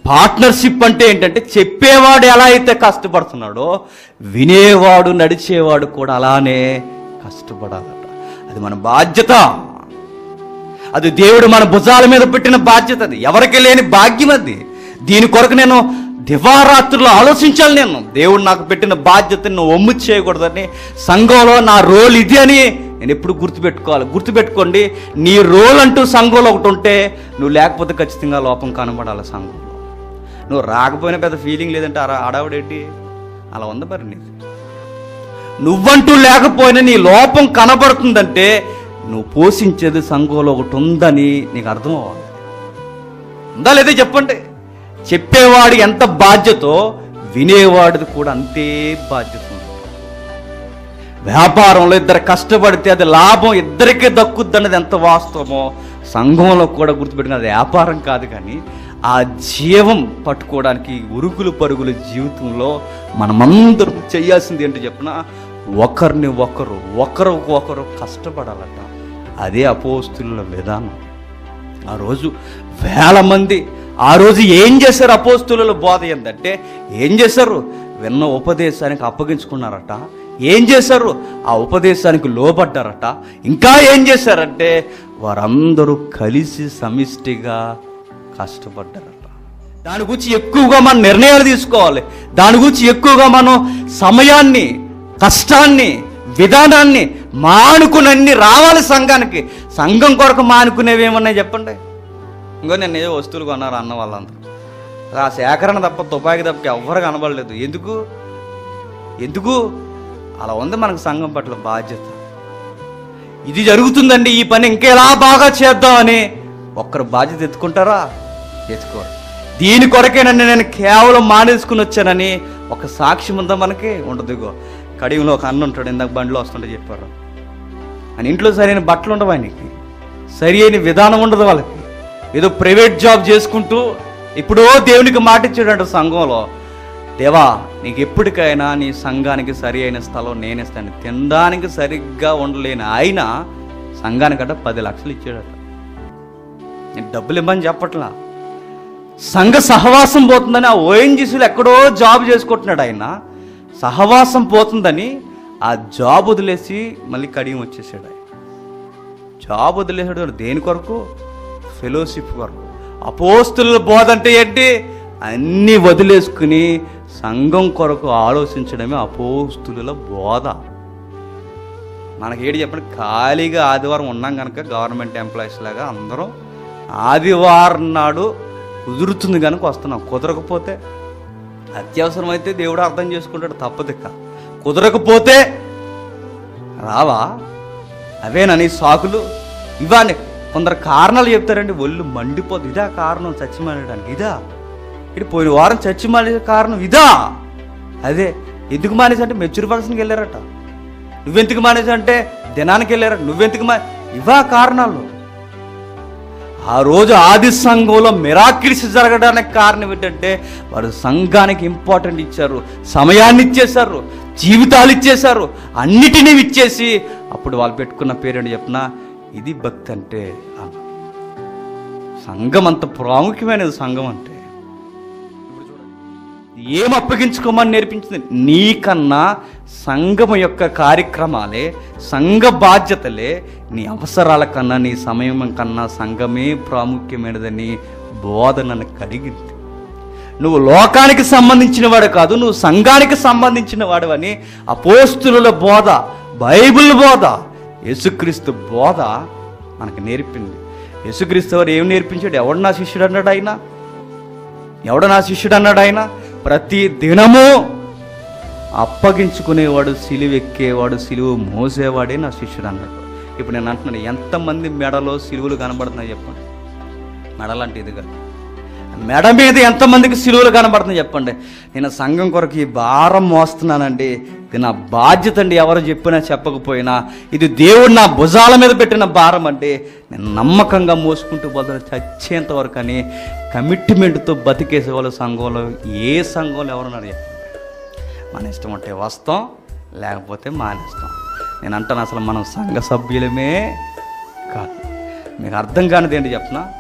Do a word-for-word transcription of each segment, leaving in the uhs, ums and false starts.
Partnership అంటే ఏంటంటే చెప్పేవాడు ఎలా అయితే కష్టపడుతున్నాడో వినేవాడు నడిచేవాడు కూడా అలానే కష్టపడాలట. అది మన బాధ్యత. అది దేవుడు మన భుజాల మీద పెట్టిన బాధ్యత. అది ఎవరికి లేని భాగ్యం. అది దీని కొరకు నేను దివారాత్రులు ఆలోచించాలి. నేను దేవుడు నాకు పెట్టిన బాధ్యతను ఒమ్ము చేయకూడదని, సంఘంలో నా రోల్ ఇది అని నేను ఎప్పుడు గుర్తుపెట్టుకోవాలి. గుర్తుపెట్టుకోండి, నీ రోల్ అంటూ సంఘంలో ఒకటి ఉంటే నువ్వు లేకపోతే ఖచ్చితంగా లోపం కనబడాలి సంఘంలో. నువ్వు రాకపోయినా పెద్ద ఫీలింగ్ లేదంటే అరా ఆడావిడేంటి అలా ఉంది. మరి నీది నువ్వంటూ లేకపోయినా నీ లోపం కనబడుతుందంటే నువ్వు పోషించేది సంఘంలో ఒకటి ఉందని నీకు అర్థం అవ్వాలి. ఉందా లేదా చెప్పండి. చెప్పేవాడు ఎంత బాధ్యతో వినేవాడిది కూడా అంతే బాధ్యత ఉంది. వ్యాపారంలో ఇద్దరు కష్టపడితే అది లాభం ఇద్దరికే దక్కుద్ది అన్నది ఎంత వాస్తవమో సంఘంలో కూడా గుర్తుపెట్టుకుని అది వ్యాపారం కాదు. కానీ ఆ జీవం పట్టుకోవడానికి ఉరుకులు పరుగుల జీవితంలో మనమందరం చేయాల్సింది ఏంటో చెప్పిన ఒకరిని ఒకరు ఒకరు ఒకరు కష్టపడాలట. అదే అపోస్తుల విధానం. ఆ రోజు వేల మంది ఆ రోజు ఏం చేశారు? అపోస్తుల బోధ ఏంటంటే ఏం చేశారు? విన్న ఉపదేశానికి అప్పగించుకున్నారట. ఏం చేశారు? ఆ ఉపదేశానికి లోబడ్డారట. ఇంకా ఏం చేశారంటే వారందరూ కలిసి సమిష్టిగా కష్టపడ్డారట. దాని గురించి ఎక్కువగా మనం నిర్ణయాలు తీసుకోవాలి. దాని గురించి ఎక్కువగా మనం సమయాన్ని, కష్టాన్ని, విధానాన్ని మానుకునన్ని రావాలి సంఘానికి. సంఘం కొరకు మానుకునేవి ఏమన్నాయి చెప్పండి. ఇంకో నేను ఏదో వస్తువులు కొన్నారు అన్న వాళ్ళందరూ ఆ సేకరణ తప్ప తుపాకి తప్ప ఎవ్వరు కనబడలేదు. ఎందుకు ఎందుకు అలా ఉంది మనకు సంఘం పట్ల బాధ్యత. ఇది జరుగుతుందండి, ఈ పని ఇంకెలా బాగా చేద్దామని ఒక్కరు బాధ్యత ఎత్తుకుంటారా? ఎత్తుకోరు. దీని కొరకేనండి నేను కేవలం మానేసుకుని వచ్చానని ఒక సాక్ష్యం ఉందా మనకి? ఉండదు. ఇగో కడియంలో ఒక అన్న ఉంటాడు, ఇందాక బండిలో వస్తుంటే చెప్పారు. అని ఇంట్లో సరైన బట్టలు ఉండవు, ఆయనకి సరి అయిన విధానం ఉండదు. వాళ్ళకి ఏదో ప్రైవేట్ జాబ్ చేసుకుంటూ ఇప్పుడో దేవునికి మాట ఇచ్చాడంట సంఘంలో, దేవా నీకు ఎప్పటికైనా నీ సంఘానికి సరి అయిన స్థలం నేనేస్తాను. తినడానికి సరిగ్గా ఉండలేని ఆయన సంఘానికంట పది లక్షలు ఇచ్చాడట. నేను డబ్బులు ఇవ్వని చెప్పట్లా, సంఘ సహవాసం పోతుందని ఆ ఓఎన్జీసీలో ఎక్కడో జాబ్ చేసుకుంటున్నాడు ఆయన. సహవాసం పోతుందని ఆ జాబ్ వదిలేసి మళ్ళీ కడియం వచ్చేసాడు. ఆయన జాబ్ వదిలేసాడు దేని కొరకు? ఫెలోషిప్ కొరకు. అపోస్తుల బోధ అంటే ఏంటి? అన్నీ వదిలేసుకుని సంఘం కొరకు ఆలోచించడమే అపోస్తుల బోధ. మనకేంటి చెప్పండి, ఖాళీగా ఆదివారం ఉన్నాం కనుక గవర్నమెంట్ ఎంప్లాయీస్ లాగా అందరం ఆదివారం నాడు కుదురుతుంది కనుక వస్తున్నాం. కుదరకపోతే అత్యవసరం అయితే దేవుడు అర్థం చేసుకుంటాడు, తప్పదిక్క. కుదరకపోతే రావా? అవేనా నీ సాకులు? ఇవాని కొందరు కారణాలు చెప్తారండి, ఒళ్ళు మండిపోతుంది. ఇదా కారణం చచ్చి మానేయడానికి? ఇదా ఇటు పోయిన వారం చచ్చి మానేసే కారణం ఇదా? అదే ఎందుకు మానేసి అంటే మెచ్యూర్ పర్సన్కి వెళ్ళారట. నువ్వెందుకు మానేసి అంటే దినానికి వెళ్ళారట. నువ్వెందుకు మా ఇవా కారణాలు? ఆ రోజు ఆది సంఘంలో మిరాకిల్స్ జరగడానికి కారణం ఏంటంటే వారు సంఘానికి ఇంపార్టెంట్ ఇచ్చారు, సమయాన్ని ఇచ్చేశారు, జీవితాలు ఇచ్చేశారు, అన్నిటినీ ఇచ్చేసి అప్పుడు వాళ్ళు పెట్టుకున్న పేరేంటి చెప్పిన ఇది భక్తి అంటే. సంఘం అంత ప్రాముఖ్యమైనది. సంఘం అంటే ఏం అప్పగించుకోమని నేర్పించింది? నీకన్నా సంఘం యొక్క కార్యక్రమాలే, సంఘ బాధ్యతలే నీ అవసరాల కన్నా, నీ సమయం కన్నా సంఘమే ప్రాముఖ్యమైనదని బోధ నన్ను కలిగింది. నువ్వు లోకానికి సంబంధించిన వాడు కాదు, నువ్వు సంఘానికి సంబంధించిన వాడు అని అపోస్తుల బోధ, బైబిల్ బోధ, యేసుక్రీస్తు బోధ మనకు నేర్పింది. యేసుక్రీస్తు వారు ఏం నేర్పించాడు? ఎవడు నా శిష్యుడు అన్నాడు ఆయన? ఎవడు నా శిష్యుడు అన్నాడు ఆయన? ప్రతి దినము అప్పగించుకునేవాడు, సిలువ ఎక్కేవాడు, సిలువ మోసేవాడే నా శిష్యుడు అన్నాడు. ఇప్పుడు నేను అంటున్నాను, ఎంతమంది మెడలో సిలువలు కనబడుతున్నాయి చెప్పండి? మెడలంటే ఇది కాదు, మెడ మీద ఎంతమందికి సిలువలు కనబడుతున్నాయి చెప్పండి? నేను సంఘం కొరకు ఈ భారం మోస్తున్నానండి, ఇది నా బాధ్యత అండి. ఎవరు చెప్పినా చెప్పకపోయినా ఇది దేవుడు నా భుజాల మీద పెట్టిన భారం అంటే నేను నమ్మకంగా మోసుకుంటూ బదులు చచ్చేంత వరకు అని కమిట్మెంట్తో బతికేసే వాళ్ళు సంఘంలో ఏ సంఘంలో ఎవరున్నారు చెప్పండి? మన ఇష్టం అంటే వస్తాం, లేకపోతే మానేస్తాం. నేను అంటాను అసలు మనం సంఘ సభ్యులమే కాదు. మీకు అర్థం కానిది ఏంటి చెప్పనా?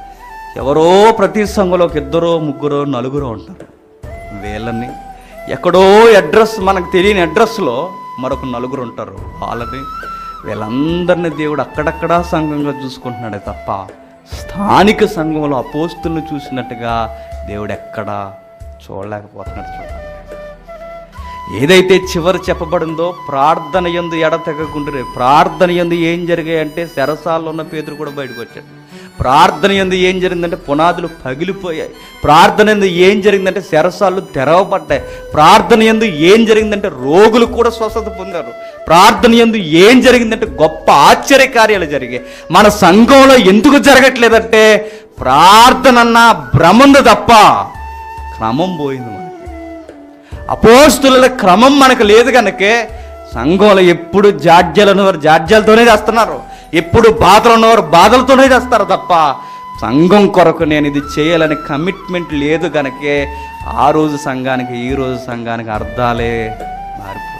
ఎవరో ప్రతి సంఘంలో ఒక ఇద్దరో ముగ్గురో నలుగురో ఉంటారు. వీళ్ళని ఎక్కడో అడ్రస్, మనకు తెలియని అడ్రస్లో మరొక నలుగురు ఉంటారు. వాళ్ళని వీళ్ళందరినీ దేవుడు అక్కడక్కడా సంఘంగా చూసుకుంటున్నాడే తప్ప స్థానిక సంఘంలో అపోస్తులను చూసినట్టుగా దేవుడు ఎక్కడా చూడలేకపోతున్నాడు. చూడండి, ఏదైతే చివరి చెప్పబడిందో ప్రార్థన యందు ఎడతెగకుండ్రి. ప్రార్థన యందు ఏం జరిగాయంటే చెరసాల్లో ఉన్న పేతురు కూడా బయటకు వచ్చాడు. ప్రార్థన యందు ఏం జరిగిందంటే పునాదులు పగిలిపోయాయి. ప్రార్థన యందు ఏం జరిగిందంటే చెరసాలు తెరవబడ్డాయి. ప్రార్థన యందు ఏం జరిగిందంటే రోగులు కూడా స్వస్థత పొందారు. ప్రార్థన యందు ఏం జరిగిందంటే గొప్ప ఆశ్చర్య కార్యాలు జరిగాయి. మన సంఘంలో ఎందుకు జరగట్లేదంటే ప్రార్థన అన్న భ్రమంది తప్ప క్రమం పోయింది. మనకి అపోస్తుల క్రమం మనకు లేదు కనుకే సంఘంలో ఎప్పుడు జాడ్యాలు ఉన్నవారు జాడ్యాలతోనే చేస్తున్నారు, ఎప్పుడు బాధలు ఉన్నవారు బాధలతోనే చేస్తారు తప్ప సంఘం కొరకు నేను ఇది చేయాలని కమిట్మెంట్ లేదు కనుకే ఆ రోజు సంఘానికి ఈ రోజు సంఘానికి అర్థాలే మారిపోయి